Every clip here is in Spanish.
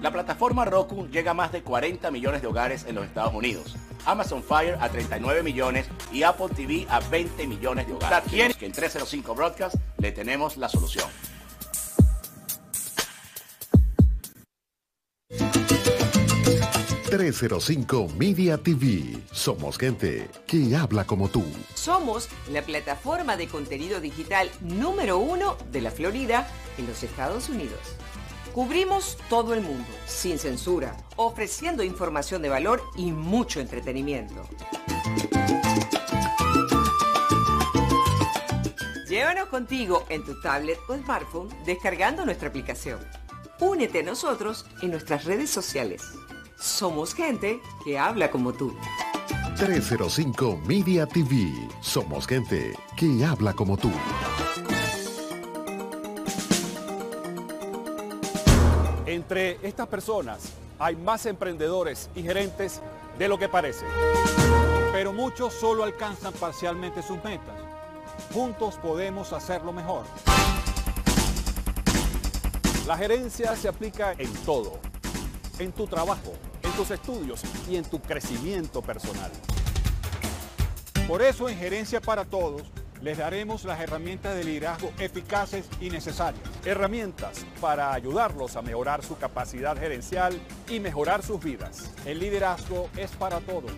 La plataforma Roku llega a más de 40 millones de hogares en los Estados Unidos, Amazon Fire a 39 millones y Apple TV a 20 millones de hogares. ¿Quién? Que en 305 Broadcast le tenemos la solución. ...305 Media TV. Somos gente que habla como tú. Somos la plataforma de contenido digital número 1 de la Florida en los Estados Unidos. Cubrimos todo el mundo, sin censura, ofreciendo información de valor y mucho entretenimiento. Llévanos contigo en tu tablet o smartphone descargando nuestra aplicación. Únete a nosotros en nuestras redes sociales. Somos gente que habla como tú. 305 Media TV. Somos gente que habla como tú. Entre estas personas hay más emprendedores y gerentes de lo que parece. Pero muchos solo alcanzan parcialmente sus metas. Juntos podemos hacerlo mejor. La gerencia se aplica en todo. En tu trabajo, en tus estudios y en tu crecimiento personal. Por eso en Gerencia para Todos les daremos las herramientas de liderazgo eficaces y necesarias. Herramientas para ayudarlos a mejorar su capacidad gerencial y mejorar sus vidas. El liderazgo es para todos.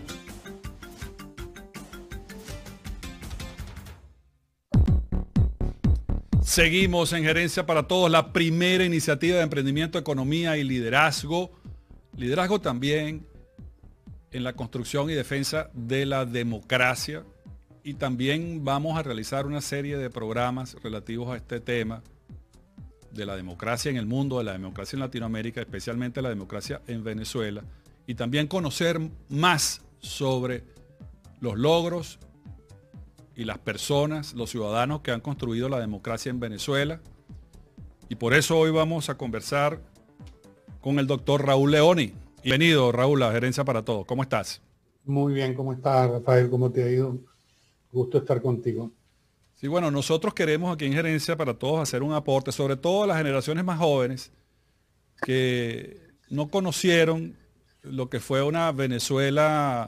Seguimos en Gerencia para Todos, la primera iniciativa de emprendimiento, economía y liderazgo. Liderazgo también en la construcción y defensa de la democracia. Y también vamos a realizar una serie de programas relativos a este tema de la democracia en el mundo, de la democracia en Latinoamérica, especialmente la democracia en Venezuela. Y también conocer más sobre los logros y las personas, los ciudadanos que han construido la democracia en Venezuela. Y por eso hoy vamos a conversar con el doctor Raúl Leoni. Bienvenido, Raúl, a Gerencia para Todos. ¿Cómo estás? Muy bien, ¿cómo estás, Rafael? ¿Cómo te ha ido? Gusto estar contigo. Sí, bueno, nosotros queremos aquí en Gerencia para Todos hacer un aporte, sobre todo a las generaciones más jóvenes que no conocieron lo que fue una Venezuela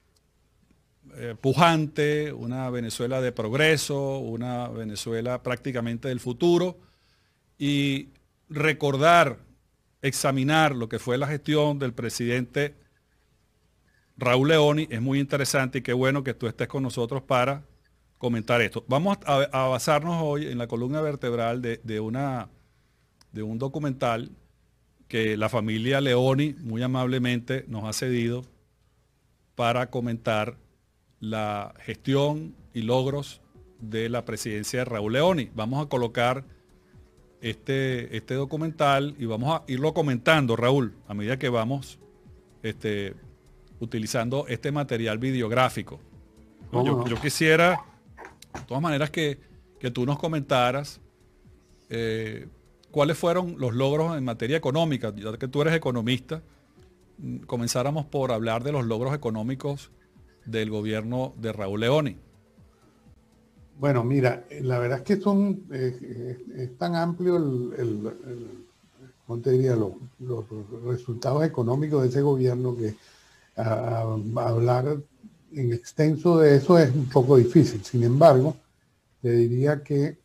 pujante, una Venezuela de progreso, una Venezuela prácticamente del futuro, y recordar, examinar lo que fue la gestión del presidente Raúl Leoni es muy interesante y qué bueno que tú estés con nosotros para comentar esto. Vamos a basarnos hoy en la columna vertebral de un documental que la familia Leoni muy amablemente nos ha cedido para comentar la gestión y logros de la presidencia de Raúl Leoni. Vamos a colocar este documental y vamos a irlo comentando, Raúl, a medida que vamos utilizando este material videográfico. Yo quisiera, de todas maneras, que tú nos comentaras cuáles fueron los logros en materia económica, ya que tú eres economista. Comenzáramos por hablar de los logros económicos del gobierno de Raúl Leoni. Bueno, mira, la verdad es que es tan amplio ¿cómo te diría? Los resultados económicos de ese gobierno que hablar en extenso de eso es un poco difícil. Sin embargo, te diría que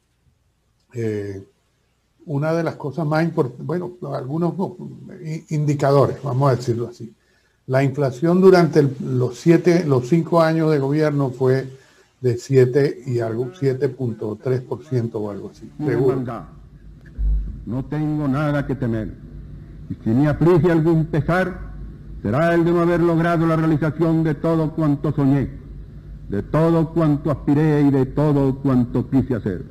una de las cosas más importantes, bueno, algunos indicadores, vamos a decirlo así. La inflación durante los 5 años de gobierno fue de 7.3% o algo así. No tengo nada que temer. Y si me aflige algún pesar, será el de no haber logrado la realización de todo cuanto soñé, de todo cuanto aspiré y de todo cuanto quise hacer.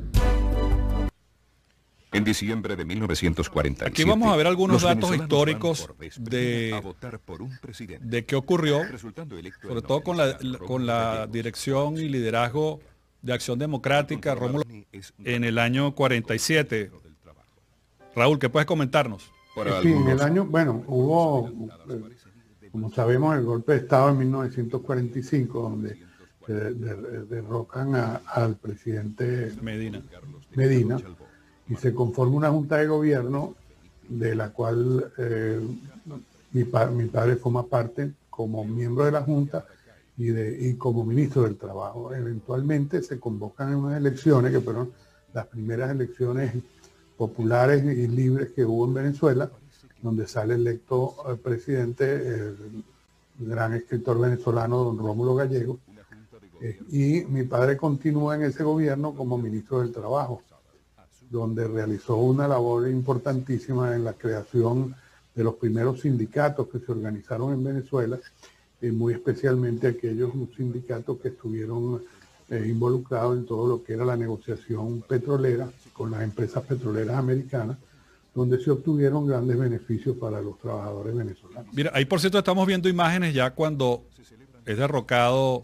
En diciembre de 1947, aquí vamos a ver algunos datos históricos de qué ocurrió, sobre todo con la dirección y liderazgo de Acción Democrática, Rómulo, en el año 47. Raúl, ¿qué puedes comentarnos? Sí, en el año, bueno, hubo, como sabemos, el golpe de Estado en 1945, donde derrocan al presidente Medina y se conforma una junta de gobierno de la cual mi padre forma parte como miembro de la Junta y como ministro del Trabajo. Eventualmente se convocan unas elecciones que fueron las primeras elecciones populares y libres que hubo en Venezuela, donde sale electo presidente el gran escritor venezolano don Rómulo Gallego, y mi padre continúa en ese gobierno como ministro del Trabajo, donde realizó una labor importantísima en la creación de los primeros sindicatos que se organizaron en Venezuela, y muy especialmente aquellos sindicatos que estuvieron involucrados en todo lo que era la negociación petrolera con las empresas petroleras americanas, donde se obtuvieron grandes beneficios para los trabajadores venezolanos. Mira, ahí por cierto estamos viendo imágenes ya cuando es derrocado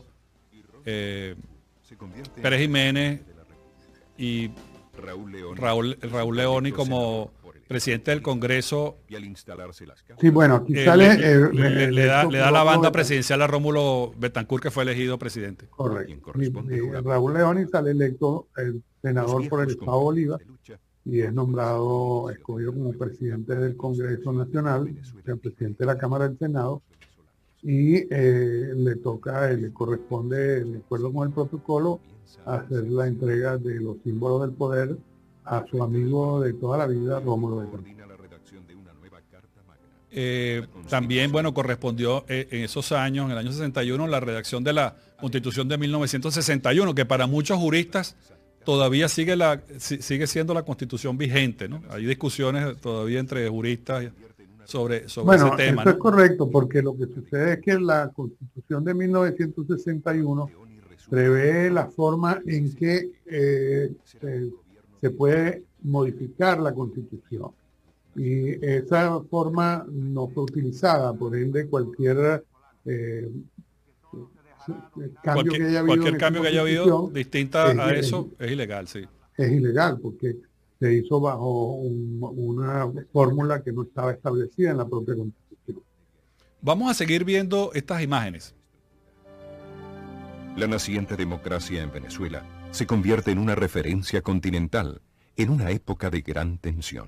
Pérez Jiménez y Raúl Leoni como presidente del Congreso. Sí, bueno, aquí sale... le da la banda presidencial a Rómulo Betancourt, que fue elegido presidente. Correcto. Raúl Leoni sale electo el senador por el Estado Bolívar y es escogido como presidente del Congreso Nacional, el presidente de la Cámara del Senado, y le corresponde, de acuerdo con el protocolo, hacer la entrega de los símbolos del poder a su amigo de toda la vida, Rómulo Betancourt. También, bueno, correspondió en esos años, en el año 61, la redacción de la Constitución de 1961, que para muchos juristas todavía sigue siendo la Constitución vigente, ¿no? Hay discusiones todavía entre juristas sobre ese tema. Eso es correcto, porque lo que sucede es que la Constitución de 1961 prevé la forma en que se puede modificar la Constitución. Y esa forma no fue utilizada, por ende cualquier cambio que haya habido distinta a eso es ilegal, sí. Es ilegal porque se hizo bajo una fórmula que no estaba establecida en la propia Constitución. Vamos a seguir viendo estas imágenes. La naciente democracia en Venezuela se convierte en una referencia continental en una época de gran tensión.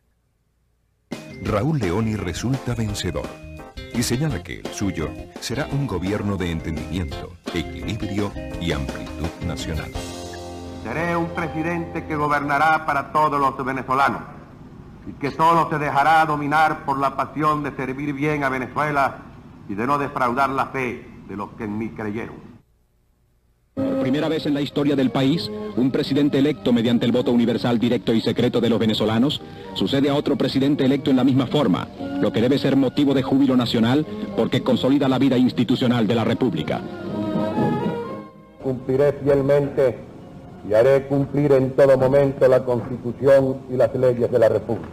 Raúl Leoni resulta vencedor y señala que el suyo será un gobierno de entendimiento, equilibrio y amplitud nacional. Seré un presidente que gobernará para todos los venezolanos y que solo se dejará dominar por la pasión de servir bien a Venezuela y de no defraudar la fe de los que en mí creyeron. Por primera vez en la historia del país, un presidente electo mediante el voto universal directo y secreto de los venezolanos sucede a otro presidente electo en la misma forma, lo que debe ser motivo de júbilo nacional porque consolida la vida institucional de la República. Cumpliré fielmente y haré cumplir en todo momento la Constitución y las leyes de la República.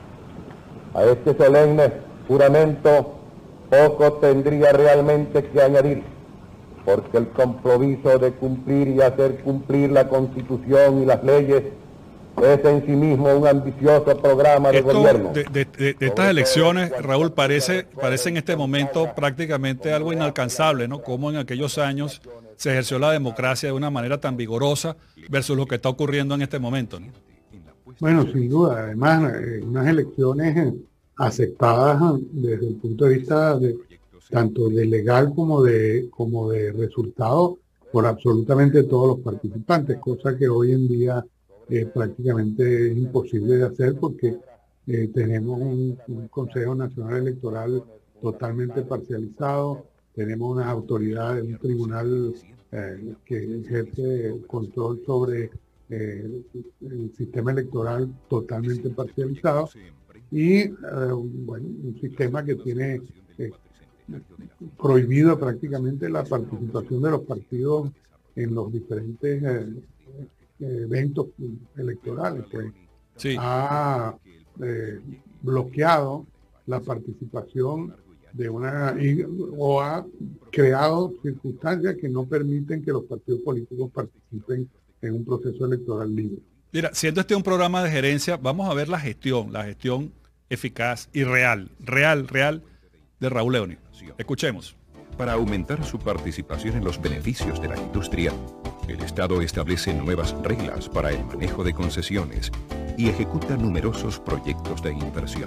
A este solemne juramento poco tendría realmente que añadir, porque el compromiso de cumplir y hacer cumplir la Constitución y las leyes es en sí mismo un ambicioso programa de gobierno. De estas elecciones, Raúl, parece en este momento prácticamente algo inalcanzable, ¿no? Como en aquellos años se ejerció la democracia de una manera tan vigorosa versus lo que está ocurriendo en este momento, ¿no? Bueno, sin duda. Además, unas elecciones aceptadas desde el punto de vista tanto de legal como de resultado por absolutamente todos los participantes, cosa que hoy en día prácticamente es imposible de hacer porque tenemos un Consejo Nacional Electoral totalmente parcializado, tenemos unas autoridades, un tribunal que ejerce control sobre el sistema electoral totalmente parcializado y bueno, un sistema que tiene prohibido prácticamente la participación de los partidos en los diferentes eventos electorales, pues sí. Ha bloqueado la participación de o ha creado circunstancias que no permiten que los partidos políticos participen en un proceso electoral libre. Mira, siendo este un programa de gerencia, vamos a ver la gestión eficaz y real de Raúl Leoni. Escuchemos. Para aumentar su participación en los beneficios de la industria, el Estado establece nuevas reglas para el manejo de concesiones y ejecuta numerosos proyectos de inversión.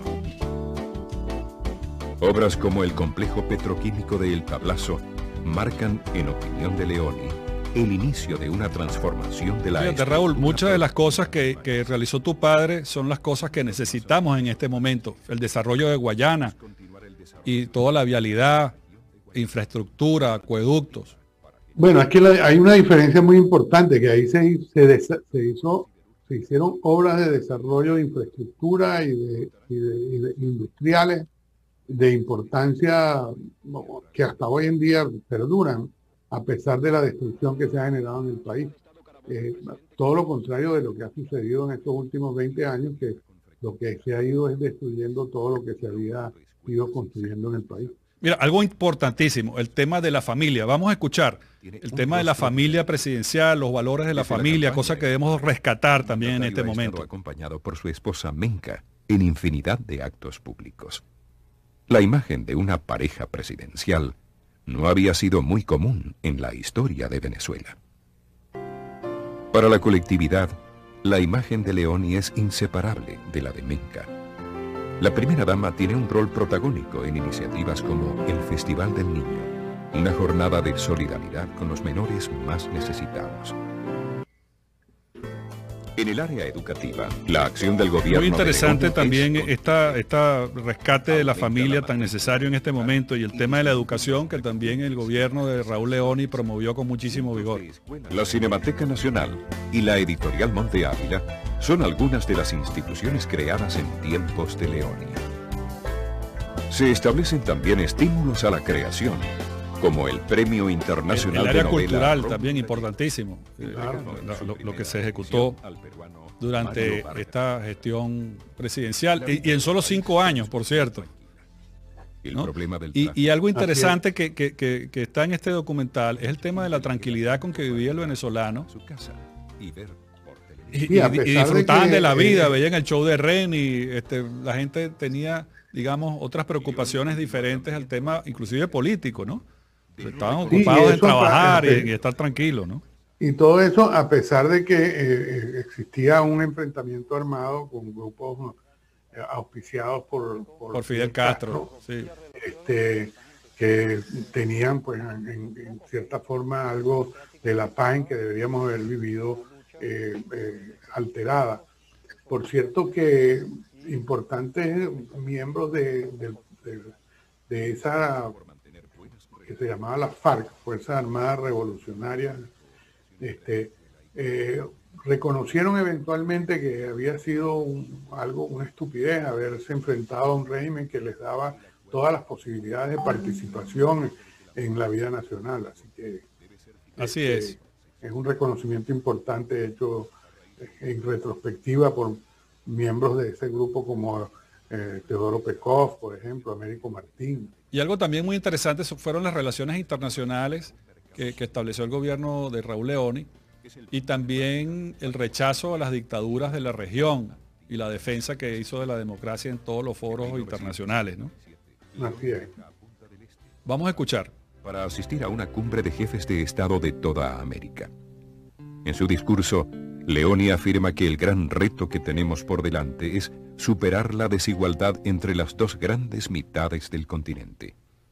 Obras como el complejo petroquímico de El Tablazo marcan, en opinión de Leoni, el inicio de una transformación de la Fíjate, Raúl, muchas de las cosas que realizó tu padre son las cosas que necesitamos en este momento. El desarrollo de Guayana y toda la vialidad, infraestructura, acueductos. Bueno, aquí hay una diferencia muy importante, que ahí se hicieron obras de desarrollo de infraestructura y de industriales de importancia que hasta hoy en día perduran, a pesar de la destrucción que se ha generado en el país. Todo lo contrario de lo que ha sucedido en estos últimos 20 años, que lo que se ha ido es destruyendo todo lo que se había ido construyendo en el país. Mira, algo importantísimo, el tema de la familia. Vamos a escuchar el tema de la familia presidencial, los valores de la familia, cosa que debemos rescatar también en este momento. Acompañado por su esposa Menka en infinidad de actos públicos. La imagen de una pareja presidencial no había sido muy común en la historia de Venezuela. Para la colectividad, la imagen de Leoni es inseparable de la de Menka. La primera dama tiene un rol protagónico en iniciativas como el Festival del Niño, una jornada de solidaridad con los menores más necesitados. En el área educativa, la acción del gobierno... Muy interesante también esta rescate de la familia tan necesario en este momento, y el tema de la educación que también el gobierno de Raúl Leoni promovió con muchísimo vigor. La Cinemateca Nacional y la Editorial Monte Ávila son algunas de las instituciones creadas en tiempos de Leoni. Se establecen también estímulos a la creación, como el Premio Internacional el área de Novela cultural también importantísimo, lo que se ejecutó durante esta gestión presidencial y en solo 5 años, por cierto, ¿no? Y algo interesante que está en este documental es el tema de la tranquilidad con que vivía el venezolano y disfrutaban de la vida, veían el show de Reni, la gente tenía, digamos, otras preocupaciones diferentes al tema inclusive político, ¿no? Estaban ocupados en trabajar y en estar tranquilos, ¿no? Y todo eso a pesar de que existía un enfrentamiento armado con grupos auspiciados por Fidel Castro, sí. Que tenían pues en cierta forma algo de la paz en que deberíamos haber vivido alterada. Por cierto que importantes miembros de esa que se llamaba la FARC, Fuerza Armada Revolucionaria, reconocieron eventualmente que había sido una estupidez haberse enfrentado a un régimen que les daba todas las posibilidades de participación en la vida nacional. Así que así es un reconocimiento importante hecho en retrospectiva por miembros de ese grupo como Teodoro Pekov, por ejemplo, Américo Martín. Y algo también muy interesante fueron las relaciones internacionales que estableció el gobierno de Raúl Leoni, y también el rechazo a las dictaduras de la región y la defensa que hizo de la democracia en todos los foros internacionales, ¿no? Así es. Vamos a escuchar. Para asistir a una cumbre de jefes de Estado de toda América. En su discurso, Leoni afirma que el gran reto que tenemos por delante es superar la desigualdad entre las dos grandes mitades del continente.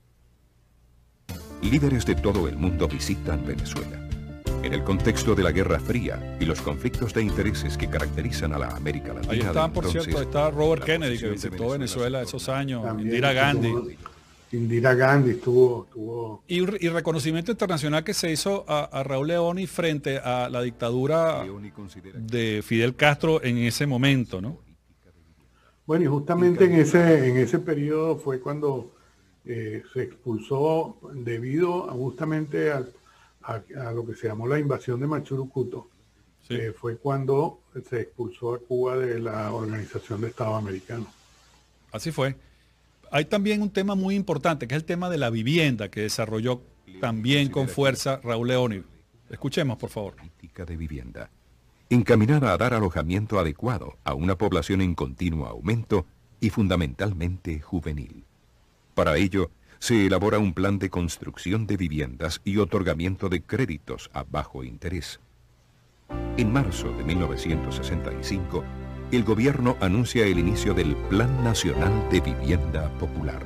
Líderes de todo el mundo visitan Venezuela. En el contexto de la Guerra Fría y los conflictos de intereses que caracterizan a la América Latina. Ahí está, por cierto, está Robert Kennedy, que visitó Venezuela esos años, también, Indira Gandhi estuvo. Y reconocimiento internacional que se hizo a Raúl Leoni frente a la dictadura de Fidel Castro en ese momento, ¿no? Bueno, y justamente en ese periodo fue cuando se expulsó, debido justamente a lo que se llamó la invasión de Machurucuto. Sí. Fue cuando se expulsó a Cuba de la Organización de Estados Americanos. Así fue. Hay también un tema muy importante, que es el tema de la vivienda, que desarrolló también con fuerza Raúl Leoni. Escuchemos, por favor. Política de vivienda, encaminada a dar alojamiento adecuado a una población en continuo aumento y fundamentalmente juvenil. Para ello, se elabora un plan de construcción de viviendas y otorgamiento de créditos a bajo interés. En marzo de 1965, el gobierno anuncia el inicio del Plan Nacional de Vivienda Popular.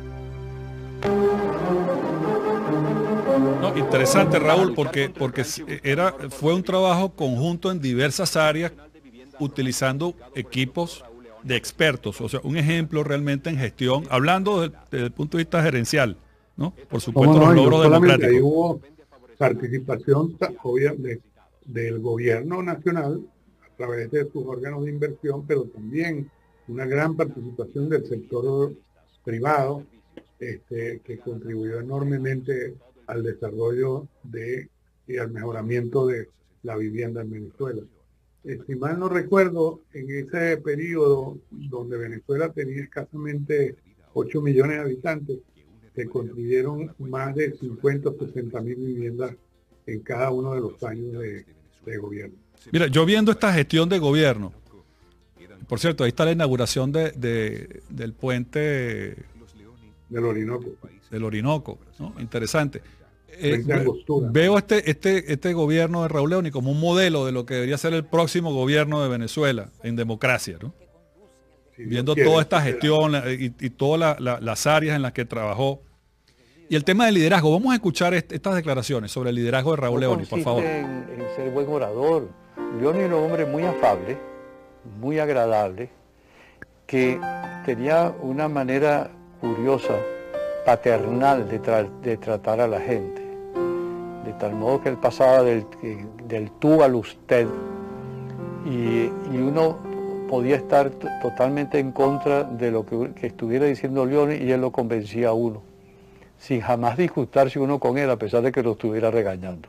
No, interesante, Raúl, porque fue un trabajo conjunto en diversas áreas utilizando equipos de expertos. O sea, un ejemplo realmente en gestión, hablando desde el punto de vista gerencial, ¿no? Por supuesto, los logros democráticos. Ahí hubo participación del gobierno nacional a través de sus órganos de inversión, pero también una gran participación del sector privado, que contribuyó enormemente al desarrollo y al mejoramiento de la vivienda en Venezuela. Si mal no recuerdo, en ese periodo donde Venezuela tenía escasamente 8 millones de habitantes, se construyeron más de 50 o 60 mil viviendas en cada uno de los años de gobierno. Mira, yo viendo esta gestión de gobierno, por cierto, ahí está la inauguración del puente del Orinoco. Del Orinoco, ¿no? Interesante. Veo este gobierno de Raúl Leoni como un modelo de lo que debería ser el próximo gobierno de Venezuela en democracia, ¿no? Sí, viendo toda esta gestión y todas las áreas en las que trabajó. Y el tema del liderazgo, vamos a escuchar estas declaraciones sobre el liderazgo de Raúl Leoni, por favor. En ser buen orador. Leoni era un hombre muy afable, muy agradable, que tenía una manera curiosa, paternal de tratar a la gente. De tal modo que él pasaba del tú al usted y uno podía estar totalmente en contra de lo que estuviera diciendo Leoni y él lo convencía a uno, sin jamás disgustarse uno con él a pesar de que lo estuviera regañando.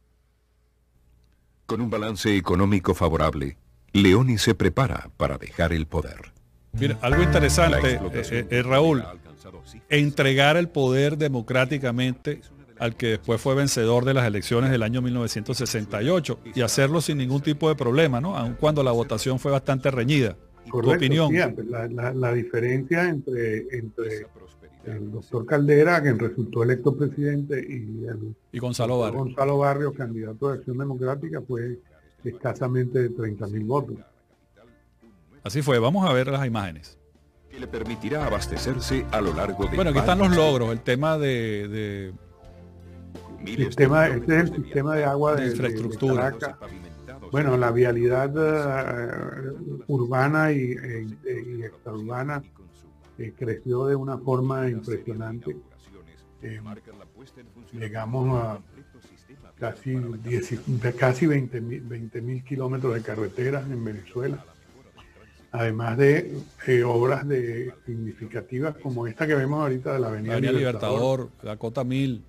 Con un balance económico favorable, Leoni se prepara para dejar el poder. Mira, algo interesante, Raúl, entregar el poder democráticamente al que después fue vencedor de las elecciones del año 1968 y hacerlo sin ningún tipo de problema, ¿no? Aun cuando la votación fue bastante reñida. Correcto, ¿Tu opinión? Sí, la diferencia entre el doctor Caldera, quien resultó electo presidente, y Gonzalo Barrios. Gonzalo Barrios, candidato de Acción Democrática, fue escasamente de 30.000 votos. Así fue, vamos a ver las imágenes. Que le permitirá abastecerse a lo largo de... Bueno, aquí están los logros, el tema de este es el sistema de agua de infraestructura. De Caracas. Bueno, la vialidad urbana y extraurbana creció de una forma impresionante. Llegamos a casi 20.000 kilómetros de carreteras en Venezuela, además de obras significativas como esta que vemos ahorita de la Avenida Libertador, la Cota 1000.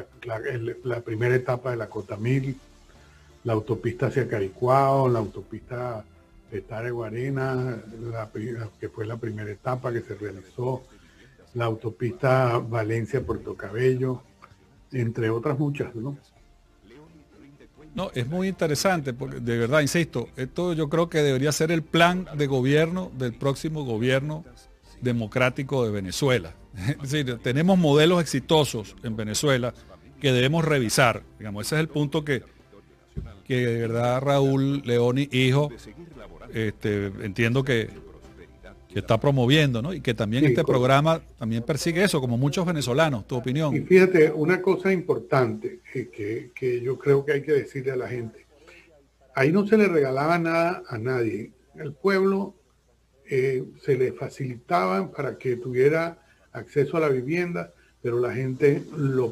La primera etapa de la Cota 1000, la autopista hacia Caricuao, la autopista de Tare-Guarena, que fue la primera etapa que se realizó, la autopista Valencia-Puerto Cabello, entre otras muchas, ¿no? No, es muy interesante, porque de verdad, insisto, esto yo creo que debería ser el plan de gobierno del próximo gobierno democrático de Venezuela. Es decir, tenemos modelos exitosos en Venezuela que debemos revisar. Digamos, ese es el punto que de verdad Raúl Leoni, hijo, entiendo que está promoviendo, ¿no? Y que también este programa también persigue eso, como muchos venezolanos. ¿Tu opinión? Y fíjate, una cosa importante que yo creo que hay que decirle a la gente. Ahí no se le regalaba nada a nadie. El pueblo se le facilitaba para que tuviera acceso a la vivienda, pero la gente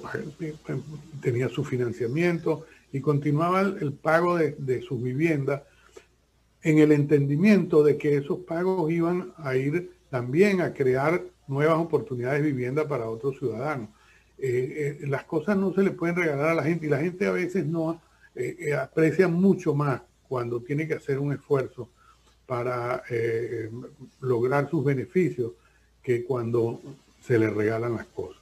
tenía su financiamiento y continuaba el pago de sus viviendas en el entendimiento de que esos pagos iban a ir también a crear nuevas oportunidades de vivienda para otros ciudadanos. Las cosas no se le pueden regalar a la gente y la gente a veces no aprecia mucho más cuando tiene que hacer un esfuerzo para lograr sus beneficios que cuando se le regalan las cosas.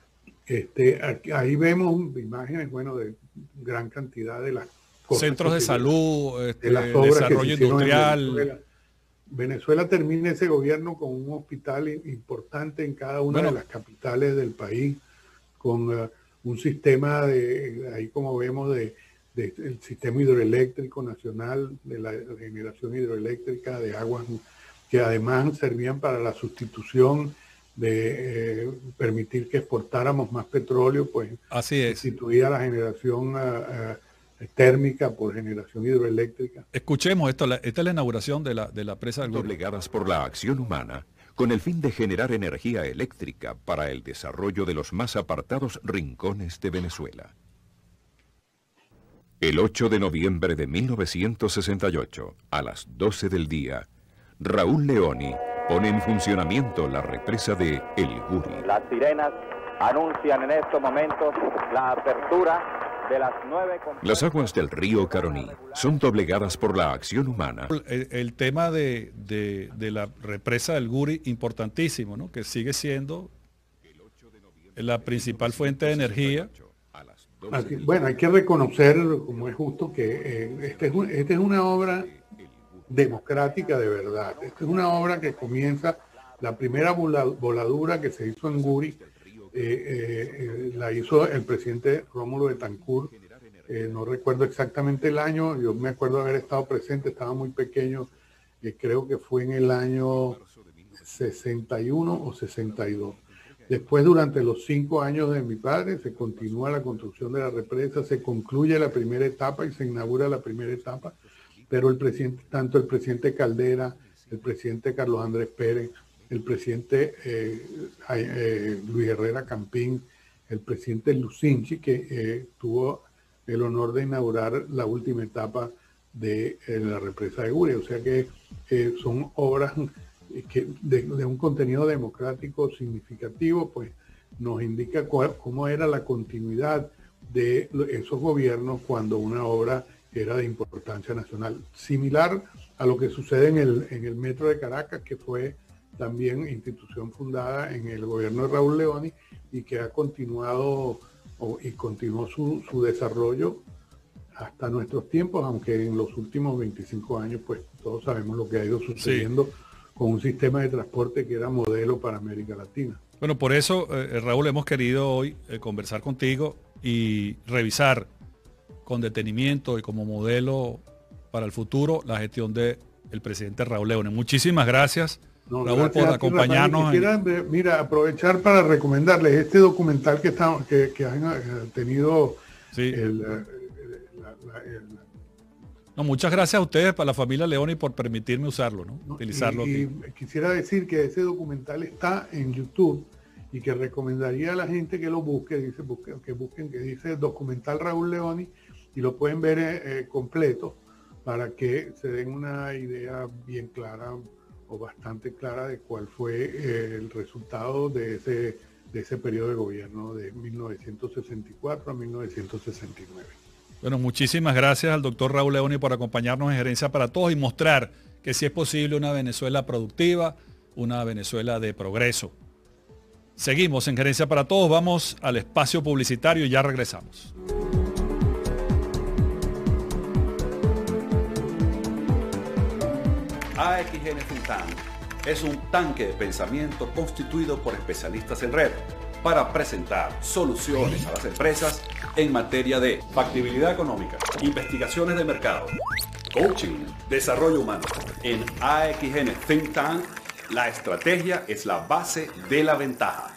Ahí vemos imágenes, bueno, de gran cantidad de las cosas. Centros de salud, de las obras desarrollo industrial. Venezuela termina ese gobierno con un hospital importante en cada una de las capitales del país, con un sistema ahí como vemos, de del sistema hidroeléctrico nacional, de la generación hidroeléctrica de aguas, que además servían para la sustitución de permitir que exportáramos más petróleo, pues así es, sustituía la generación térmica por generación hidroeléctrica. Escuchemos esto, esta es la inauguración de la presa del Guri. Doblegadas por la acción humana, con el fin de generar energía eléctrica para el desarrollo de los más apartados rincones de Venezuela. El 8 de noviembre de 1968, a las 12 del día, Raúl Leoni pone en funcionamiento la represa de El Guri. Las sirenas anuncian en estos momentos la apertura de las 9... Las aguas del río Caroní son doblegadas por la acción humana. El tema de la represa del Guri, importantísimo, ¿no? Que sigue siendo la principal fuente de energía. Bueno, hay que reconocer, como es justo, que esta es una obra democrática de verdad. Esta es una obra que comienza, la primera voladura que se hizo en Guri, la hizo el presidente Rómulo Betancourt, no recuerdo exactamente el año, yo me acuerdo haber estado presente, estaba muy pequeño, creo que fue en el año 61 o 62. Después, durante los 5 años de mi padre, se continúa la construcción de la represa, se concluye la primera etapa y se inaugura la primera etapa, pero tanto el presidente Caldera, el presidente Carlos Andrés Pérez, el presidente Luis Herrera Campín, el presidente Lucinchi, que tuvo el honor de inaugurar la última etapa de la represa de Guri. O sea que son obras que de un contenido democrático significativo, pues nos indica cómo era la continuidad de esos gobiernos cuando una obra era de importancia nacional. Similar a lo que sucede en el Metro de Caracas, que fue también institución fundada en el gobierno de Raúl Leoni y que ha continuado y continuó su desarrollo hasta nuestros tiempos, aunque en los últimos 25 años pues todos sabemos lo que ha ido sucediendo. Sí. Con un sistema de transporte que era modelo para América Latina. Bueno, por eso, Raúl, hemos querido hoy conversar contigo y revisar con detenimiento y como modelo para el futuro la gestión del presidente Raúl Leoni. Muchísimas gracias, Raúl, gracias por acompañarnos. Mira, aprovechar para recomendarles este documental que han tenido. Sí. No, muchas gracias a ustedes, para la familia Leoni, por permitirme usarlo, ¿no? Utilizarlo. Y quisiera decir que ese documental está en YouTube y que recomendaría a la gente que lo busque, que dice documental Raúl Leoni, y lo pueden ver completo para que se den una idea bien clara o bastante clara de cuál fue el resultado de ese periodo de gobierno de 1964 a 1969. Bueno, muchísimas gracias al doctor Raúl Leoni por acompañarnos en Gerencia para Todos y mostrar que sí es posible una Venezuela productiva, una Venezuela de progreso. Seguimos en Gerencia para Todos, vamos al espacio publicitario y ya regresamos. AXN Think Tank es un tanque de pensamiento constituido por especialistas en red para presentar soluciones a las empresas en materia de factibilidad económica, investigaciones de mercado, coaching, desarrollo humano. En AXN Think Tank, la estrategia es la base de la ventaja.